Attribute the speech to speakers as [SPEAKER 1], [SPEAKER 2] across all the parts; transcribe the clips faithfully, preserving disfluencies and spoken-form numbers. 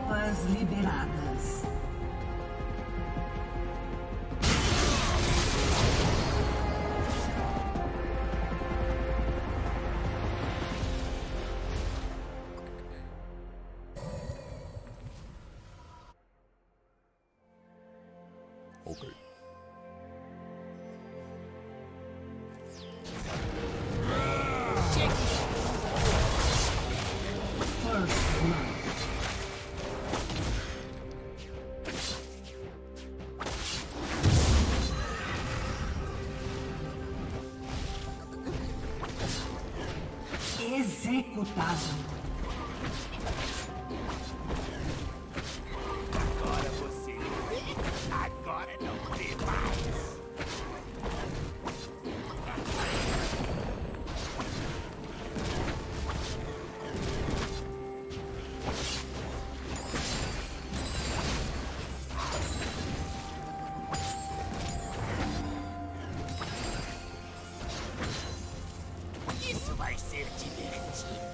[SPEAKER 1] Tropas liberadas.
[SPEAKER 2] Ok.
[SPEAKER 1] Executado.
[SPEAKER 3] Agora você vê. Agora não vê mais. Isso vai ser divertido.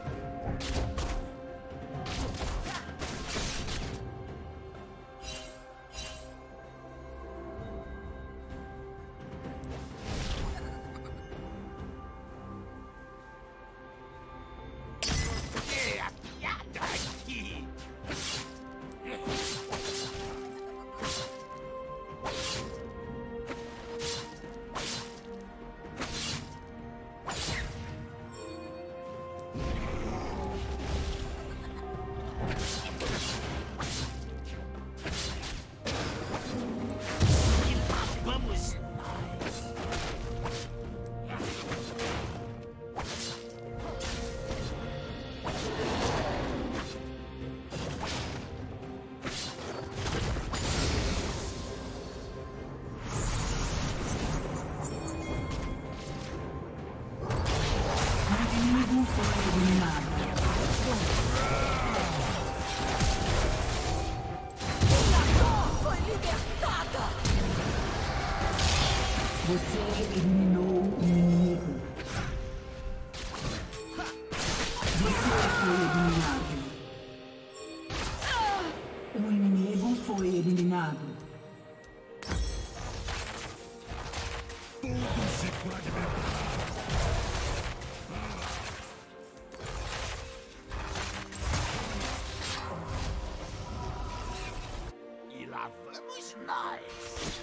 [SPEAKER 3] É a piada aqui. E lá vamos nós.
[SPEAKER 1] O inimigo foi eliminado.
[SPEAKER 4] Foi libertada!
[SPEAKER 1] Você eliminou o inimigo. Você foi eliminado. O inimigo foi eliminado.
[SPEAKER 2] Tudo se fragmentar.
[SPEAKER 3] E lá vamos nós.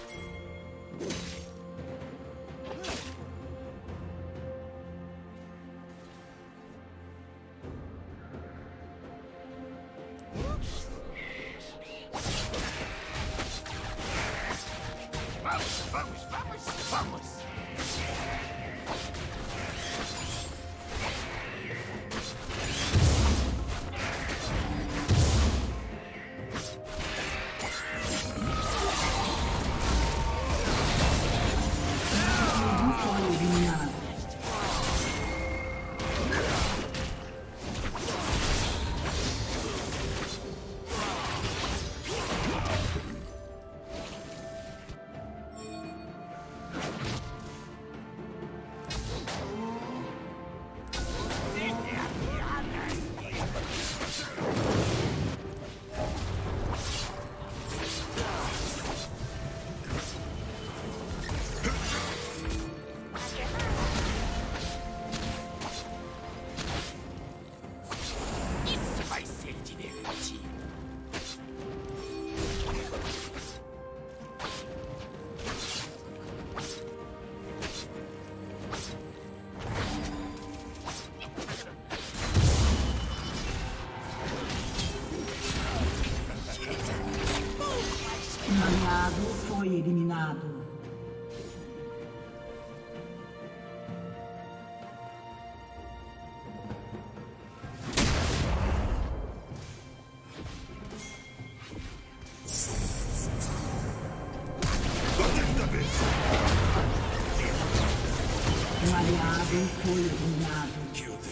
[SPEAKER 3] Vamos, vamos, vamos, vamos.
[SPEAKER 1] Não foi eliminado.
[SPEAKER 3] É a piada aqui. Isso vai ser divertido.
[SPEAKER 1] Um aliado foi eliminado.
[SPEAKER 2] Desta vez.
[SPEAKER 1] Um aliado foi eliminado.
[SPEAKER 2] Kill them.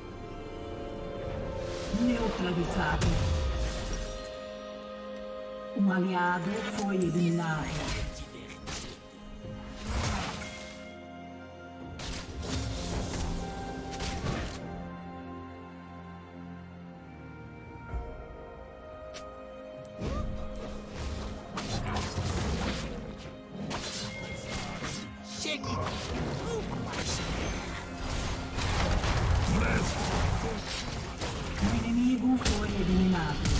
[SPEAKER 1] Neutralizado. Um aliado foi eliminado.
[SPEAKER 3] Chegue um pouco mais
[SPEAKER 1] O inimigo foi eliminado.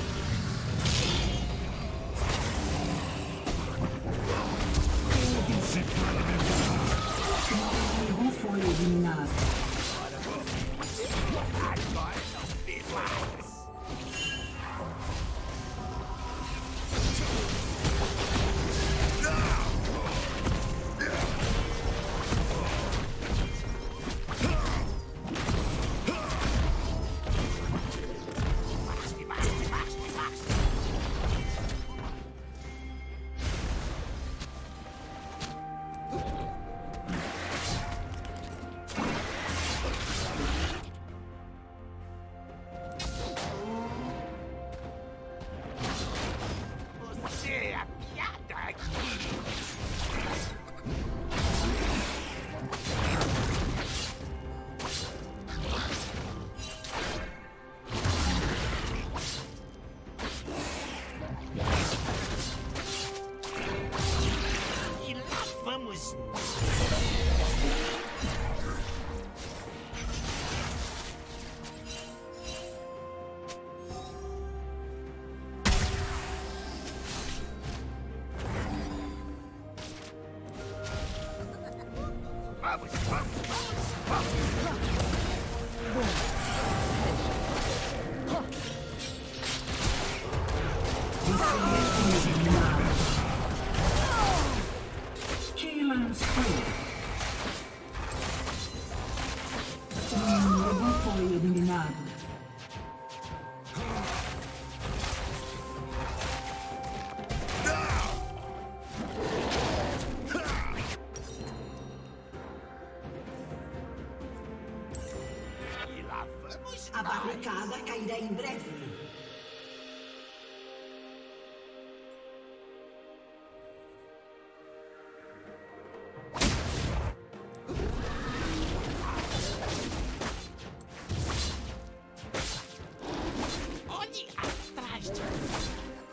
[SPEAKER 1] O inimigo foi eliminado.
[SPEAKER 3] agora não vê mais. Você é a piada aqui. E lá vamos. Vamos, vamos, vamos, vamos.
[SPEAKER 1] Você é eliminado. Killing spree. O inimigo foi eliminado.
[SPEAKER 3] E lá vamos.
[SPEAKER 5] A barricada cairá em breve.
[SPEAKER 3] Olhe atrás de mim.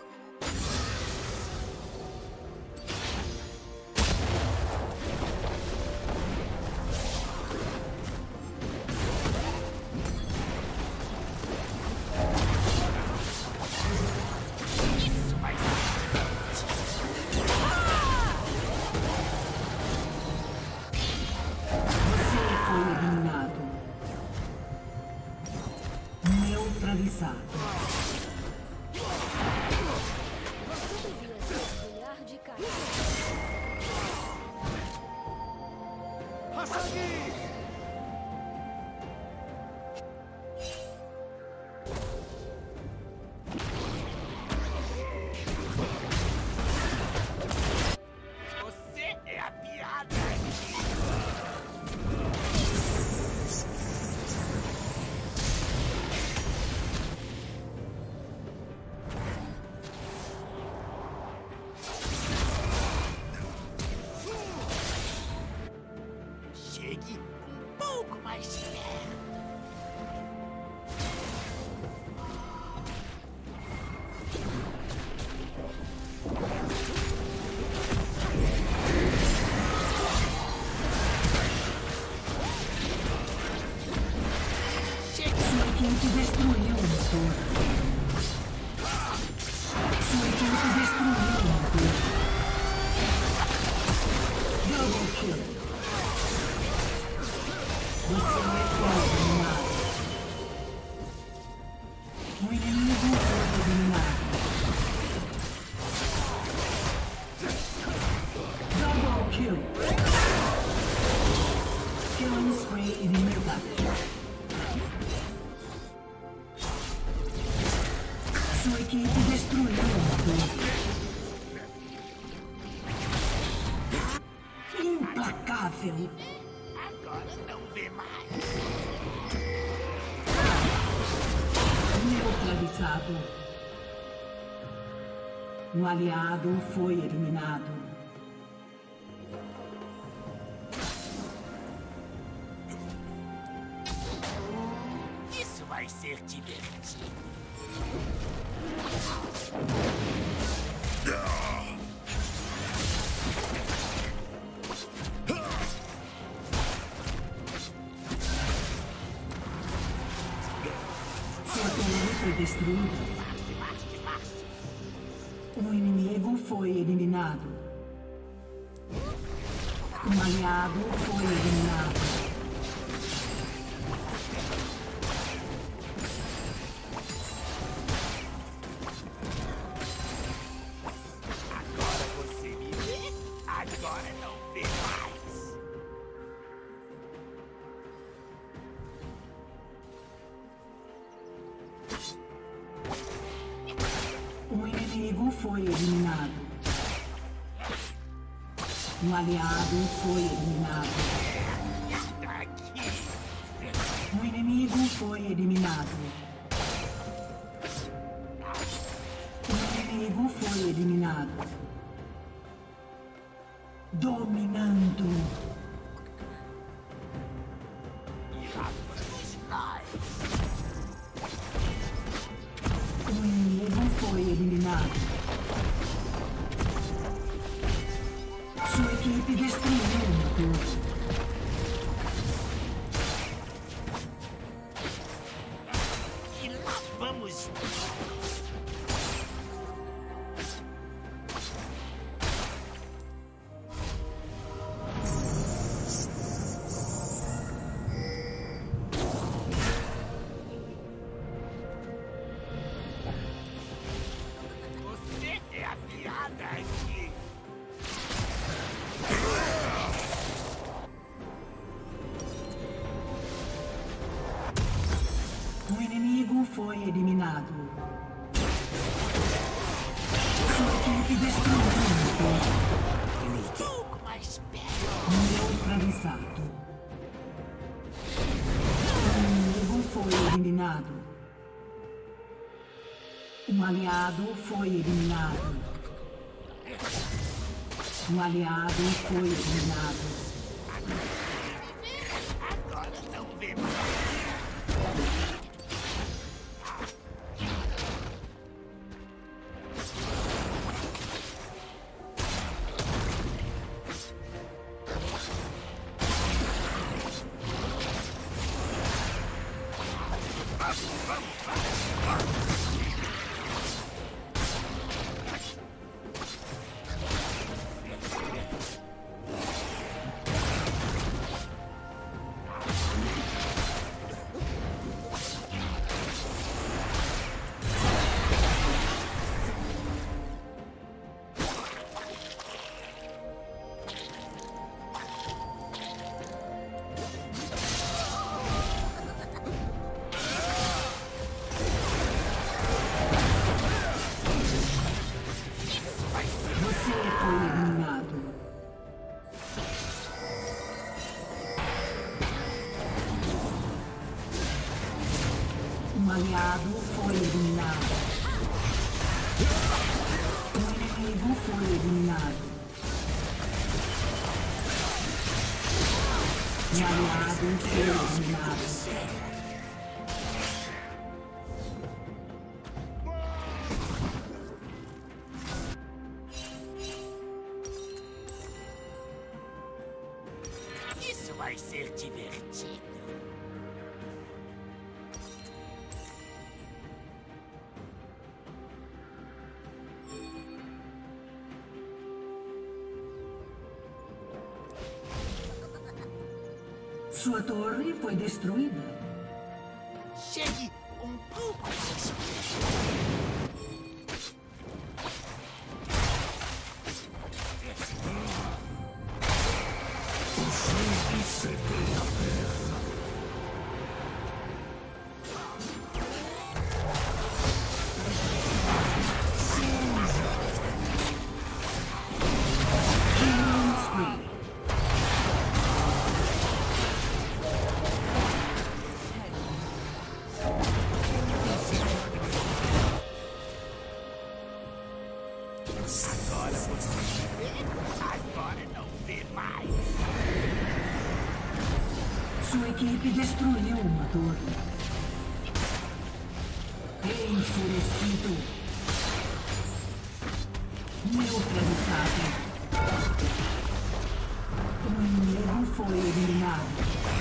[SPEAKER 3] Isso vai
[SPEAKER 1] Você foi eliminado. Neutralizado.
[SPEAKER 4] Você devia se orgulhar de cair.
[SPEAKER 3] Você é a piada aqui. Chegue um pouco mais perto. Chegue.
[SPEAKER 1] Sua equipe destruiu o motor. Sua equipe destruiu o motor. Double kill. Você foi eliminado. O inimigo foi eliminado. Double kill. Killing spree eliminado. Sua equipe destruiu o motor. Implacável.
[SPEAKER 3] Agora não vê mais.
[SPEAKER 1] Neutralizado. Um aliado foi eliminado.
[SPEAKER 3] Isso vai ser divertido.
[SPEAKER 1] Sua torre foi destruída. Um inimigo foi eliminado. Um aliado foi eliminado.
[SPEAKER 3] Agora você me vê, agora não vê mais.
[SPEAKER 1] Um inimigo foi eliminado. Um aliado foi eliminado.
[SPEAKER 3] Aqui.
[SPEAKER 1] Um inimigo foi eliminado. Um inimigo foi eliminado. Dominando.
[SPEAKER 3] E lá vamos nós.
[SPEAKER 1] Um inimigo foi eliminado. Sua equipe destruiu uma torre.
[SPEAKER 3] E lá vamos nós. Você é a piada aqui.
[SPEAKER 1] Um inimigo foi eliminado. Sua equipe destruiu uma torre.
[SPEAKER 3] Um pouco mais perto.
[SPEAKER 1] Neutralizado. Um inimigo foi eliminado. Um aliado foi eliminado. Um aliado foi eliminado.
[SPEAKER 3] Agora não vê mais.
[SPEAKER 1] Você foi eliminado. Um aliado foi eliminado. Um inimigo foi eliminado. Um aliado foi eliminado.
[SPEAKER 3] Isso vai ser divertido.
[SPEAKER 1] Sua torre foi destruída.
[SPEAKER 3] Chegue um pouco mais perto.
[SPEAKER 1] Killing spree. equipe destruiu uma torre. Enfurecido. Neutralizado. O inimigo foi eliminado.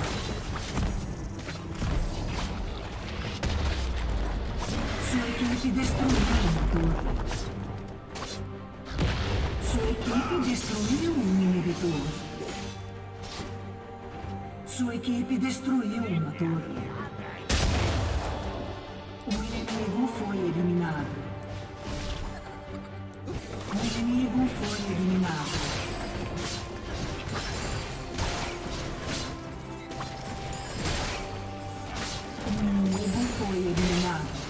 [SPEAKER 1] Sua equipe destruiu uma torre. Sua equipe destruiu um inibidor. Sua equipe destruiu uma torre. O inimigo foi eliminado. O inimigo foi eliminado. O inimigo foi eliminado.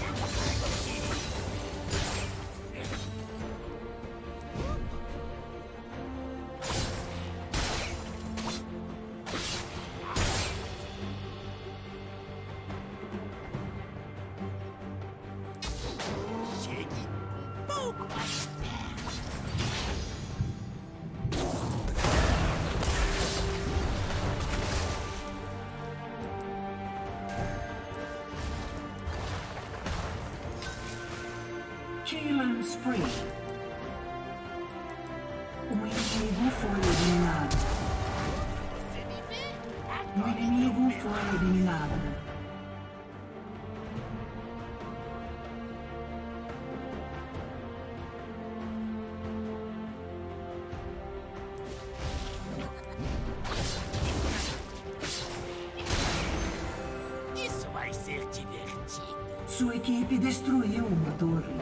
[SPEAKER 1] Killing Spree. O inimigo foi eliminado. O inimigo foi eliminado.
[SPEAKER 3] Isso vai ser divertido.
[SPEAKER 1] Sua equipe destruiu uma torre.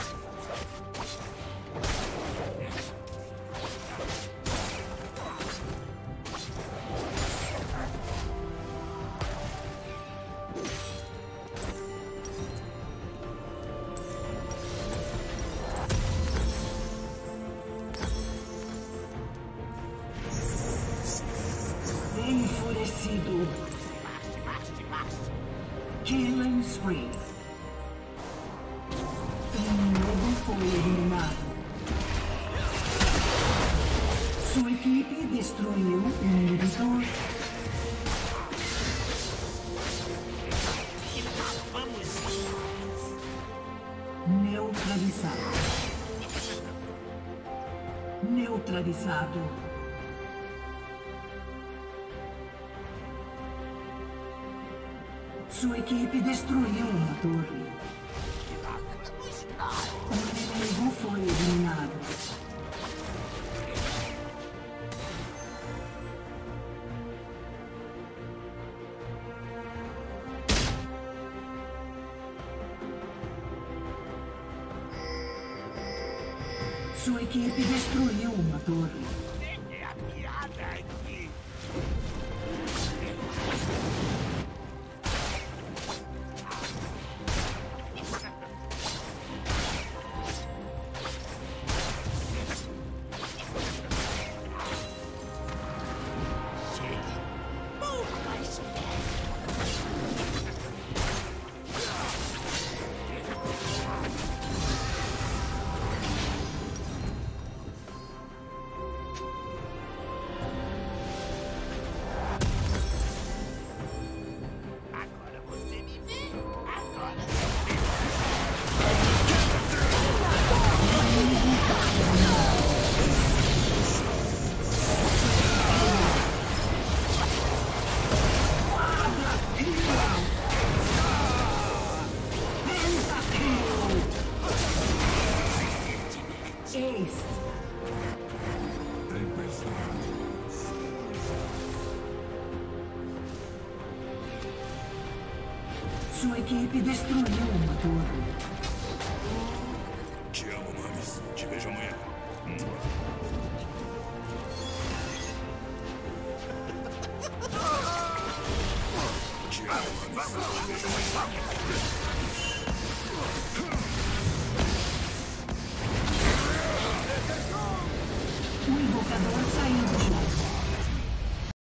[SPEAKER 1] Enfurecido. Killing Spree. O inimigo foi eliminado. Sua equipe destruiu o inibidor. Neutralizado. Neutralizado. Sua equipe destruiu uma torre. O inimigo foi eliminado. Sua equipe destruiu uma torre.
[SPEAKER 3] É a piada aqui. Sua equipe destruiu uma torre.
[SPEAKER 2] Te amo, Mames. Te vejo amanhã. Te amo, Mames. Te vejo amanhã.
[SPEAKER 1] O invocador